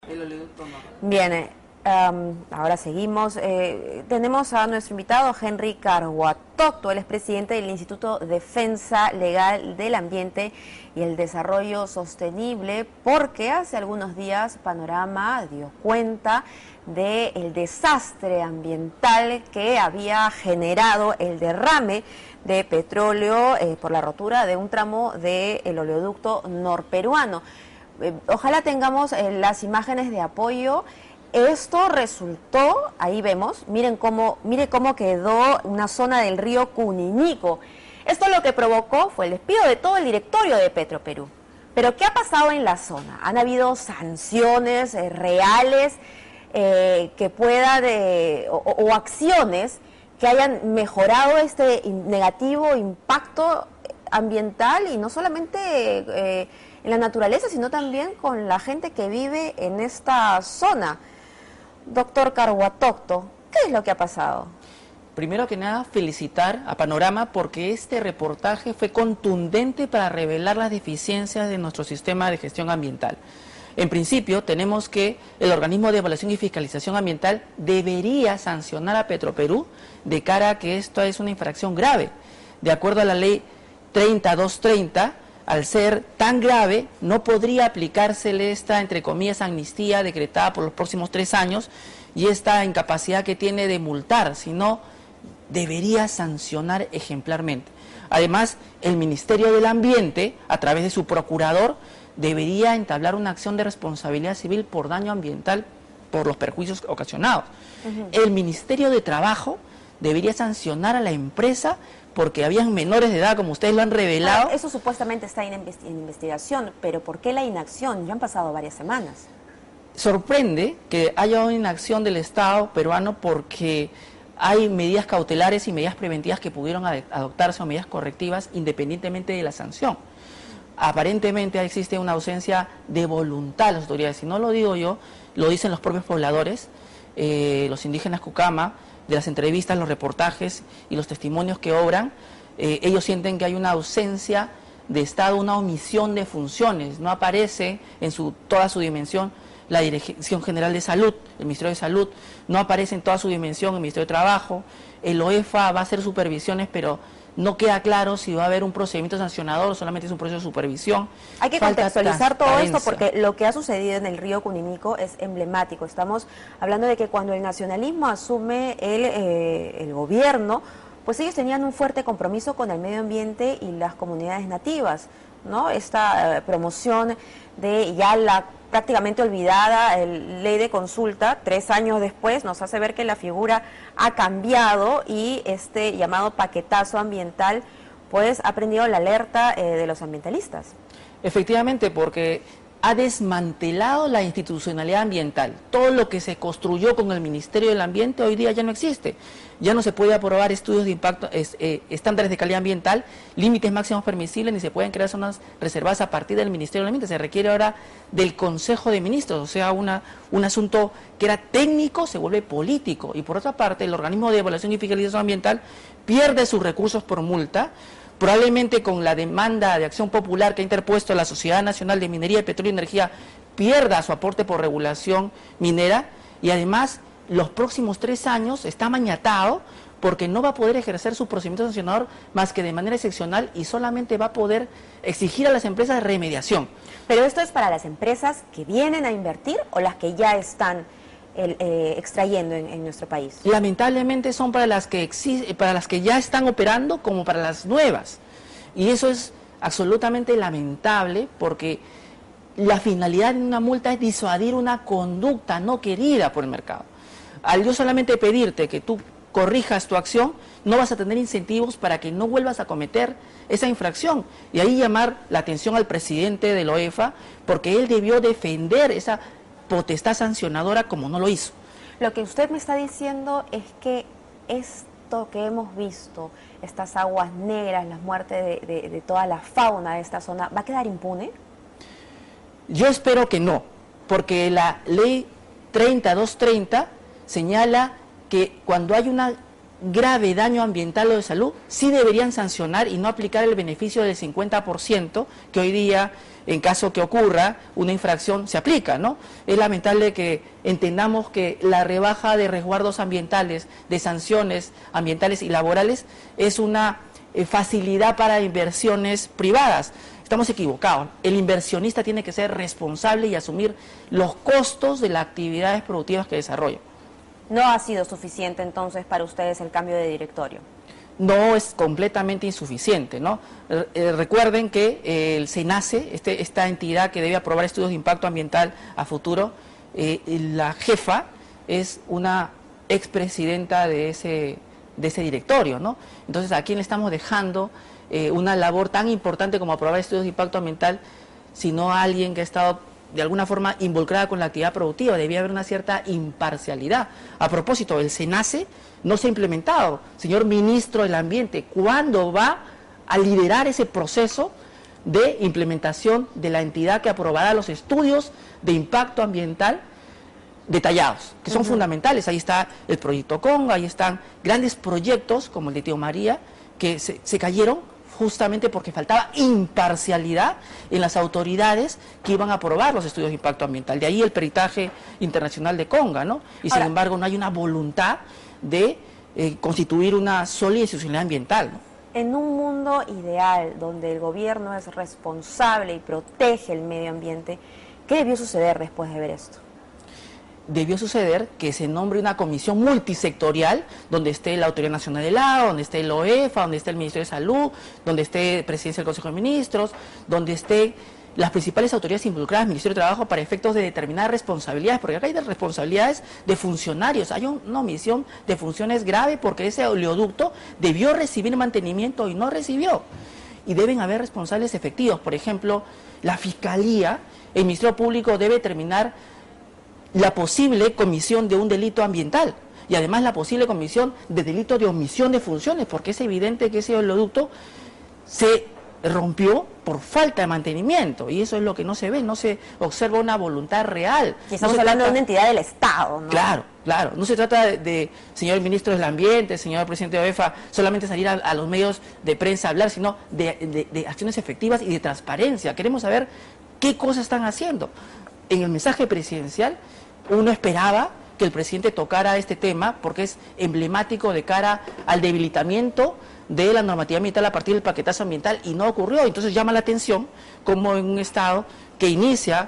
El oleoducto no. Bien, ahora seguimos. Tenemos a nuestro invitado Henry Carhuatocto, él es presidente del Instituto Defensa Legal del Ambiente y el Desarrollo Sostenible, porque hace algunos días Panorama dio cuenta del desastre ambiental que había generado el derrame de petróleo por la rotura de un tramo del oleoducto norperuano. Ojalá tengamos las imágenes de apoyo. Esto resultó, ahí vemos, mire cómo quedó una zona del río Cuninico. Esto lo que provocó fue el despido de todo el directorio de Petroperú. Pero ¿qué ha pasado en la zona? ¿Han habido sanciones reales que puedan, o acciones que hayan mejorado este negativo impacto ambiental y no solamente en la naturaleza, sino también con la gente que vive en esta zona? Doctor Carhuatocto, ¿qué es lo que ha pasado? Primero que nada, felicitar a Panorama porque este reportaje fue contundente para revelar las deficiencias de nuestro sistema de gestión ambiental. En principio, tenemos que el organismo de evaluación y fiscalización ambiental debería sancionar a Petroperú de cara a que esto es una infracción grave. De acuerdo a la ley 30230, al ser tan grave, no podría aplicársele esta, entre comillas, amnistía decretada por los próximos 3 años y esta incapacidad que tiene de multar, sino debería sancionar ejemplarmente. Además, el Ministerio del Ambiente, a través de su procurador, debería entablar una acción de responsabilidad civil por daño ambiental por los perjuicios ocasionados. El Ministerio de Trabajo debería sancionar a la empresa porque habían menores de edad, como ustedes lo han revelado. Eso supuestamente está en investigación, pero ¿por qué la inacción? Ya han pasado varias semanas. Sorprende que haya una inacción del Estado peruano porque hay medidas cautelares y medidas preventivas que pudieron adoptarse o medidas correctivas independientemente de la sanción. Aparentemente existe una ausencia de voluntad de las autoridades. Si no lo digo yo, lo dicen los propios pobladores, los indígenas Cucama, de las entrevistas, los reportajes y los testimonios que obran. Ellos sienten que hay una ausencia de Estado, una omisión de funciones. No aparece en toda su dimensión la Dirección General de Salud, el Ministerio de Salud, no aparece en toda su dimensión el Ministerio de Trabajo. El OEFA va a hacer supervisiones, pero no queda claro si va a haber un procedimiento sancionador o solamente es un proceso de supervisión. Hay que contextualizar todo esto porque lo que ha sucedido en el río Cuninico es emblemático. Estamos hablando de que cuando el nacionalismo asume el gobierno, pues ellos tenían un fuerte compromiso con el medio ambiente y las comunidades nativas, ¿no? Esta promoción de ya la prácticamente olvidada ley de consulta, 3 años después, nos hace ver que la figura ha cambiado y este llamado paquetazo ambiental pues ha prendido la alerta de los ambientalistas. Efectivamente, porque ha desmantelado la institucionalidad ambiental. Todo lo que se construyó con el Ministerio del Ambiente hoy día ya no existe. Ya no se puede aprobar estudios de impacto, estándares de calidad ambiental, límites máximos permisibles, ni se pueden crear zonas reservadas a partir del Ministerio del Ambiente. Se requiere ahora del Consejo de Ministros, o sea, un asunto que era técnico se vuelve político. Y por otra parte, el organismo de evaluación y fiscalización ambiental pierde sus recursos por multa, probablemente con la demanda de acción popular que ha interpuesto la Sociedad Nacional de Minería, Petróleo y Energía, pierda su aporte por regulación minera y además los próximos 3 años está mañatado porque no va a poder ejercer su procedimiento sancionador más que de manera excepcional y solamente va a poder exigir a las empresas remediación. ¿Pero esto es para las empresas que vienen a invertir o las que ya están extrayendo en nuestro país? Lamentablemente son para las que ya están operando como para las nuevas. Y eso es absolutamente lamentable porque la finalidad de una multa es disuadir una conducta no querida por el mercado. Al yo solamente pedirte que tú corrijas tu acción, no vas a tener incentivos para que no vuelvas a cometer esa infracción. Y ahí llamar la atención al presidente de la OEFA porque él debió defender esa potestad sancionadora como no lo hizo. Lo que usted me está diciendo es que esto que hemos visto, estas aguas negras, las muertes de toda la fauna de esta zona, ¿va a quedar impune? Yo espero que no, porque la ley 30230 señala que cuando hay una grave daño ambiental o de salud, sí deberían sancionar y no aplicar el beneficio del 50% que hoy día, en caso que ocurra una infracción, se aplica, ¿no? Es lamentable que entendamos que la rebaja de resguardos ambientales, de sanciones ambientales y laborales, es una facilidad para inversiones privadas. Estamos equivocados. El inversionista tiene que ser responsable y asumir los costos de las actividades productivas que desarrolla. ¿No ha sido suficiente entonces para ustedes el cambio de directorio? No es completamente insuficiente, ¿no? Recuerden que el SENACE, esta entidad que debe aprobar estudios de impacto ambiental a futuro, la jefa es una expresidenta de ese directorio, ¿no? Entonces, ¿a quién le estamos dejando una labor tan importante como aprobar estudios de impacto ambiental, sino a alguien que ha estado de alguna forma involucrada con la actividad productiva? Debía haber una cierta imparcialidad. A propósito, el SENACE no se ha implementado. Señor Ministro del Ambiente, ¿cuándo va a liderar ese proceso de implementación de la entidad que aprobará los estudios de impacto ambiental detallados, que son fundamentales? Ahí está el proyecto Conga, ahí están grandes proyectos como el de Tío María, que se cayeron justamente porque faltaba imparcialidad en las autoridades que iban a aprobar los estudios de impacto ambiental. De ahí el peritaje internacional de Conga, ¿no? Y sin embargo no hay una voluntad de constituir una sólida institucionalidad ambiental, ¿no? En un mundo ideal donde el gobierno es responsable y protege el medio ambiente, ¿qué debió suceder después de ver esto? Debió suceder que se nombre una comisión multisectorial donde esté la Autoridad Nacional del Agua, donde esté el OEFA, donde esté el Ministerio de Salud, donde esté Presidencia del Consejo de Ministros, donde esté las principales autoridades involucradas, Ministerio de Trabajo, para efectos de determinar responsabilidades, porque acá hay responsabilidades de funcionarios, hay una omisión de funciones grave porque ese oleoducto debió recibir mantenimiento y no recibió. Y deben haber responsables efectivos, por ejemplo, la Fiscalía, el Ministerio Público debe determinar la posible comisión de un delito ambiental y además la posible comisión de delito de omisión de funciones, porque es evidente que ese oleoducto se rompió por falta de mantenimiento y eso es lo que no se ve, no se observa una voluntad real. Y estamos hablando de una entidad del Estado, ¿no? Claro, claro, no se trata de señor ministro del Ambiente, señor presidente de OEFA, solamente salir a los medios de prensa a hablar, sino de acciones efectivas y de transparencia. Queremos saber qué cosas están haciendo. En el mensaje presidencial uno esperaba que el presidente tocara este tema porque es emblemático de cara al debilitamiento de la normativa ambiental a partir del paquetazo ambiental y no ocurrió. Entonces llama la atención como en un Estado que inicia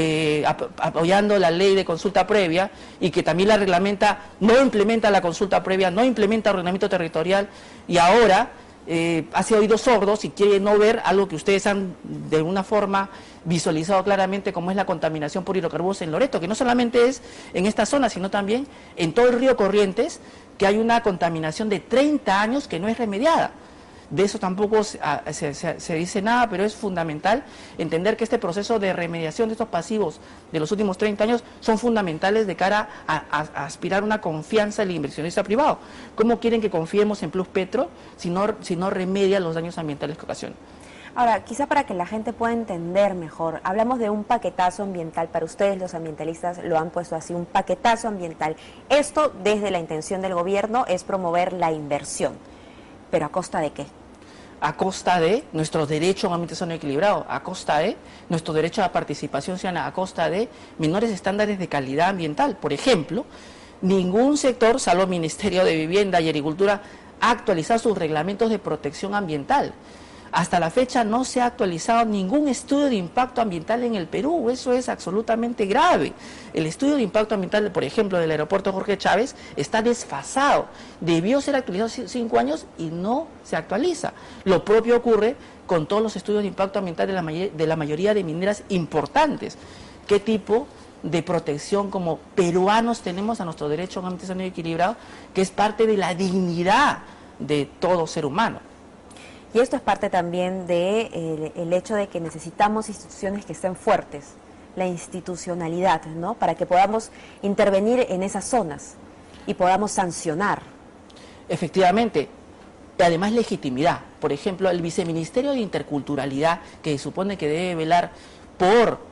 apoyando la ley de consulta previa y que también la reglamenta, no implementa la consulta previa, no implementa el ordenamiento territorial y ahora hace oídos sordos y quiere no ver algo que ustedes han de alguna forma visualizado claramente, como es la contaminación por hidrocarburos en Loreto, que no solamente es en esta zona, sino también en todo el río Corrientes, que hay una contaminación de 30 años que no es remediada. De eso tampoco se dice nada, pero es fundamental entender que este proceso de remediación de estos pasivos de los últimos 30 años son fundamentales de cara a aspirar una confianza del inversionista privado. ¿Cómo quieren que confiemos en Plus Petro si no remedia los daños ambientales que ocasiona? Ahora, quizá para que la gente pueda entender mejor, hablamos de un paquetazo ambiental, para ustedes los ambientalistas lo han puesto así, un paquetazo ambiental. Esto, desde la intención del gobierno, es promover la inversión, pero ¿a costa de qué? A costa de nuestros derechos a un ambiente sano y equilibrado, a costa de nuestro derecho a la participación ciudadana, a costa de menores estándares de calidad ambiental. Por ejemplo, ningún sector, salvo el Ministerio de Vivienda y Agricultura, ha actualizado sus reglamentos de protección ambiental. Hasta la fecha no se ha actualizado ningún estudio de impacto ambiental en el Perú, eso es absolutamente grave. El estudio de impacto ambiental, por ejemplo, del aeropuerto Jorge Chávez, está desfasado. Debió ser actualizado hace 5 años y no se actualiza. Lo propio ocurre con todos los estudios de impacto ambiental de la mayoría de mineras importantes. ¿Qué tipo de protección como peruanos tenemos a nuestro derecho a un ambiente sano y equilibrado, que es parte de la dignidad de todo ser humano? Y esto es parte también de el hecho de que necesitamos instituciones que estén fuertes, la institucionalidad, ¿no? Para que podamos intervenir en esas zonas y podamos sancionar. Efectivamente, y además legitimidad. Por ejemplo, el Viceministerio de Interculturalidad, que supone que debe velar por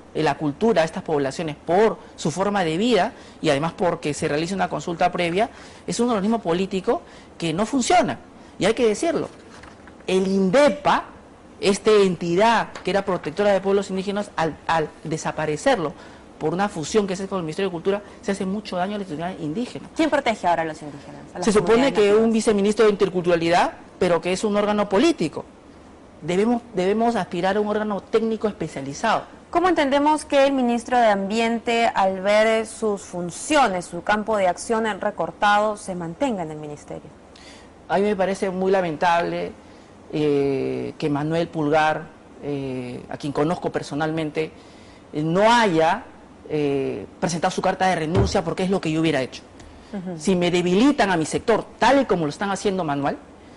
la cultura a estas poblaciones por su forma de vida y además porque se realice una consulta previa, es un organismo político que no funciona, y hay que decirlo. El INDEPA, esta entidad que era protectora de pueblos indígenas, al desaparecerlo por una fusión que se hace con el Ministerio de Cultura, se hace mucho daño a la sociedad indígena. ¿Quién protege ahora a los indígenas? Se supone que un viceministro de Interculturalidad, pero que es un órgano político. Debemos aspirar a un órgano técnico especializado. ¿Cómo entendemos que el ministro de Ambiente, al ver sus funciones, su campo de acción recortado, se mantenga en el ministerio? A mí me parece muy lamentable que Manuel Pulgar, a quien conozco personalmente, no haya presentado su carta de renuncia, porque es lo que yo hubiera hecho. Si me debilitan a mi sector, tal y como lo están haciendo, Manuel,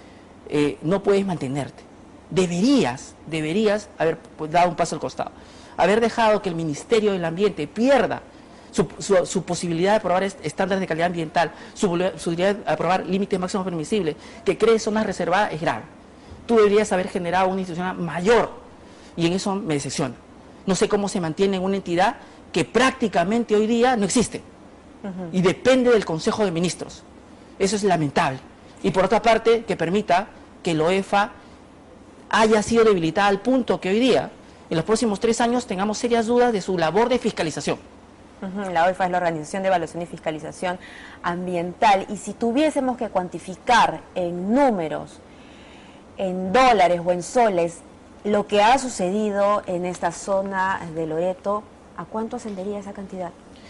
no puedes mantenerte. Deberías haber dado un paso al costado, haber dejado que el Ministerio del Ambiente pierda su posibilidad de aprobar estándares de calidad ambiental, su posibilidad de aprobar límites máximos permisibles, que cree zonas reservadas, es grave. Tú deberías haber generado una institución mayor, y en eso me decepciona. No sé cómo se mantiene en una entidad que prácticamente hoy día no existe, y depende del Consejo de Ministros. Eso es lamentable. Y por otra parte, que permita que la OEFA haya sido debilitada al punto que hoy día, en los próximos 3 años, tengamos serias dudas de su labor de fiscalización. La OEFA es la Organización de Evaluación y Fiscalización Ambiental, y si tuviésemos que cuantificar en números, en dólares o en soles, lo que ha sucedido en esta zona de Loreto, ¿a cuánto ascendería esa cantidad?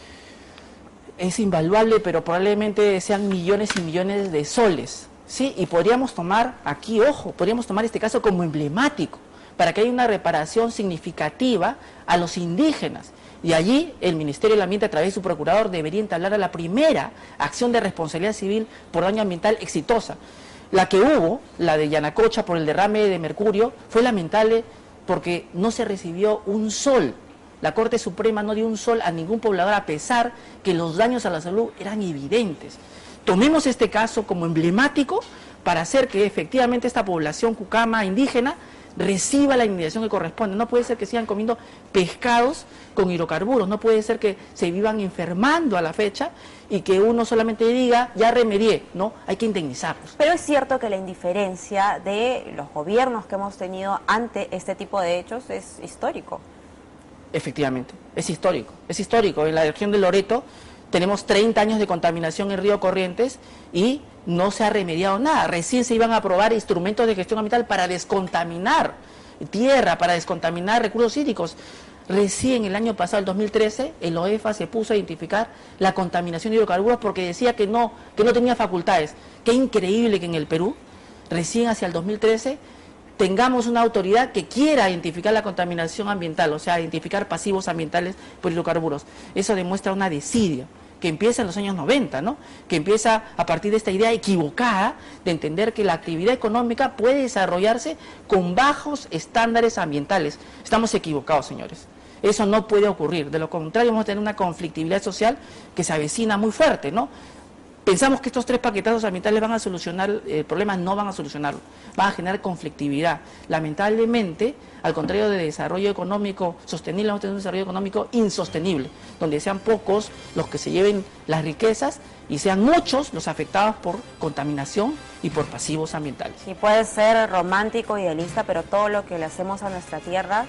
Es invaluable, pero probablemente sean millones y millones de soles, ¿sí? Y podríamos tomar aquí, ojo, podríamos tomar este caso como emblemático, para que haya una reparación significativa a los indígenas. Y allí el Ministerio del Ambiente, a través de su procurador, debería entablar a la primera acción de responsabilidad civil por daño ambiental exitosa. La que hubo, la de Yanacocha por el derrame de mercurio, fue lamentable porque no se recibió un sol. La Corte Suprema no dio un sol a ningún poblador, a pesar que los daños a la salud eran evidentes. Tomemos este caso como emblemático para hacer que efectivamente esta población cucama indígena reciba la indemnización que corresponde. No puede ser que sigan comiendo pescados con hidrocarburos, no puede ser que se vivan enfermando a la fecha y que uno solamente diga, ya remedié, ¿no? Hay que indemnizarlos. Pero es cierto que la indiferencia de los gobiernos que hemos tenido ante este tipo de hechos es histórico. Efectivamente, es histórico, es histórico. En la región de Loreto tenemos 30 años de contaminación en Río Corrientes y no se ha remediado nada. Recién se iban a aprobar instrumentos de gestión ambiental para descontaminar tierra, para descontaminar recursos hídricos. Recién el año pasado, el 2013, el OEFA se puso a identificar la contaminación de hidrocarburos porque decía que no tenía facultades. Qué increíble que en el Perú, recién hacia el 2013, tengamos una autoridad que quiera identificar la contaminación ambiental, o sea, identificar pasivos ambientales por hidrocarburos. Eso demuestra una desidia que empieza en los años 90, ¿no? Que empieza a partir de esta idea equivocada de entender que la actividad económica puede desarrollarse con bajos estándares ambientales. Estamos equivocados, señores. Eso no puede ocurrir. De lo contrario, vamos a tener una conflictividad social que se avecina muy fuerte, ¿no? Pensamos que estos 3 paquetazos ambientales van a solucionar el problema, no van a solucionarlo, van a generar conflictividad. Lamentablemente, al contrario de desarrollo económico sostenible, vamos a tener un desarrollo económico insostenible, donde sean pocos los que se lleven las riquezas y sean muchos los afectados por contaminación y por pasivos ambientales. Y puede ser romántico, idealista, pero todo lo que le hacemos a nuestra tierra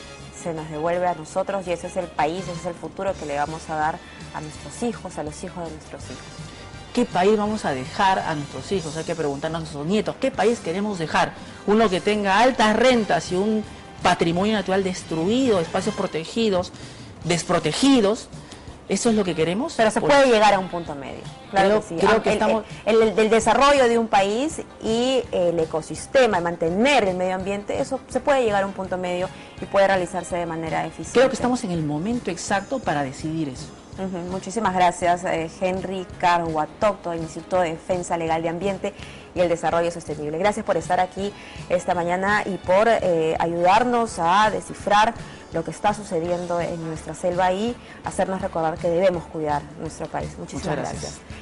se nos devuelve a nosotros, y ese es el país, ese es el futuro que le vamos a dar a nuestros hijos, a los hijos de nuestros hijos. ¿Qué país vamos a dejar a nuestros hijos? Hay que preguntarnos a nuestros nietos, ¿qué país queremos dejar? Uno que tenga altas rentas y un patrimonio natural destruido, espacios protegidos, desprotegidos. ¿Eso es lo que queremos? Pero se puede llegar a un punto medio. Claro que sí. Creo que estamos... el desarrollo de un país y el ecosistema, mantener el medio ambiente, eso se puede llegar a un punto medio y puede realizarse de manera eficiente. Creo que estamos en el momento exacto para decidir eso. Muchísimas gracias, Henry Carhuatocto, del Instituto de Defensa Legal de Ambiente y el Desarrollo Sostenible. Gracias por estar aquí esta mañana y por ayudarnos a descifrar lo que está sucediendo en nuestra selva y hacernos recordar que debemos cuidar nuestro país. Muchísimas gracias.